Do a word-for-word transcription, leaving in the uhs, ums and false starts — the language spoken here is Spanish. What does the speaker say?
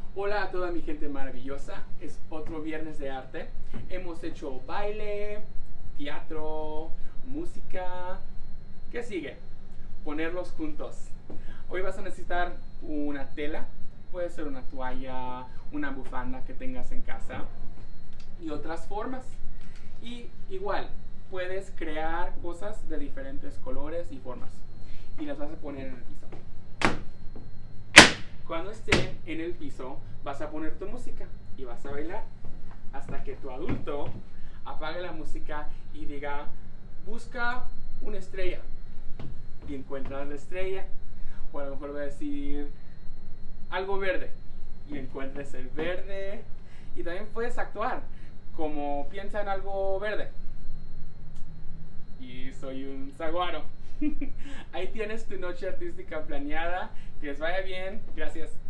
Hola a toda mi gente maravillosa, es otro viernes de arte. Hemos hecho baile, teatro, música. ¿Qué sigue? Ponerlos juntos. Hoy vas a necesitar una tela, puede ser una toalla, una bufanda que tengas en casa y otras formas. Y igual, puedes crear cosas de diferentes colores y formas y las vas a poner en el piso. Cuando estén en el piso, vas a poner tu música y vas a bailar hasta que tu adulto apague la música y diga, busca una estrella. Y encuentras la estrella. O a lo mejor va a decir algo verde y encuentres el verde. Y también puedes actuar como piensa en algo verde. Y soy un saguaro. Ahí tienes tu noche artística planeada. Que les vaya bien. Gracias.